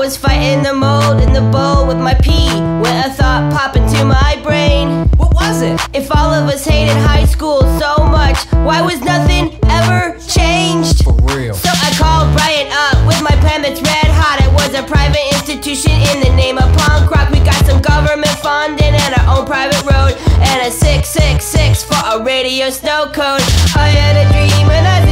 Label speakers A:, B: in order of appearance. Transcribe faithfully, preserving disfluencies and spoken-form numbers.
A: was fighting the mold in the bowl with my pee when a thought popped into my brain.
B: What was it?
A: If all of us hated high school so much, why was nothing ever changed?
B: For real.
A: So I called Brian up with my plan that's red hot. It was a private institution in the name of punk rock. We got some government funding and our own private road, and a six six six for a radio snow code. I had a dream and I